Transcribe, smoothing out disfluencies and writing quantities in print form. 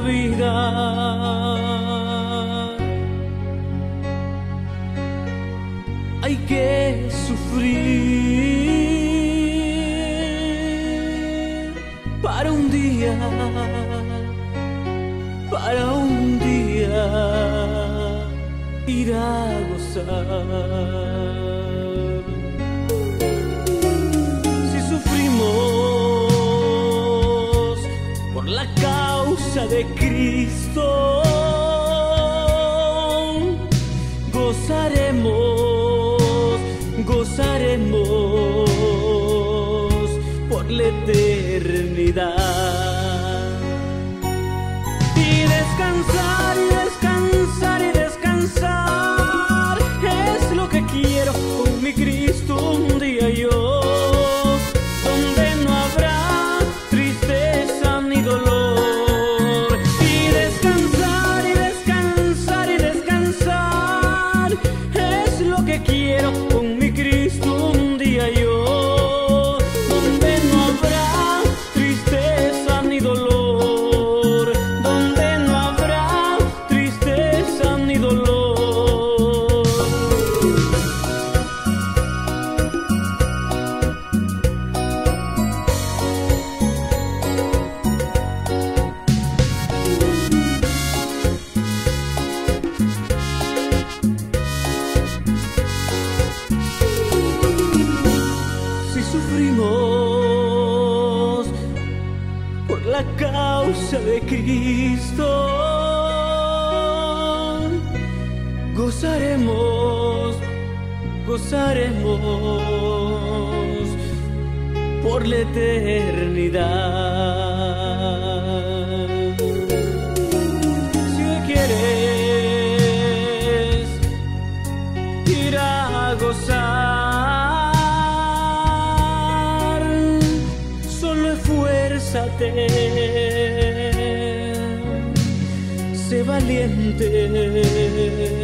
vida. Hay que sufrir para un día ir a gozar. Si sufrimos por la causa de Cristo, gozaremos por la eternidad. Y descansar, y descansar, y descansar es lo que quiero con mi Cristo un día yo, donde no habrá tristeza ni dolor. Y descansar, y descansar, y descansar es lo que quiero con mi Cristo un día yo, donde no habrá tristeza ni dolor, donde no habrá tristeza ni dolor. Si sufrimos por la causa de Cristo, gozaremos por la eternidad. Si hoy quieres ir a gozar, solo esfuérzate, sé valiente.